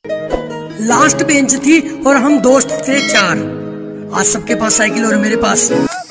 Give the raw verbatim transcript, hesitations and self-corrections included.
Last bench थी और हम दोस्त थे चार। आज सबके पास साइकिल और मेरे पास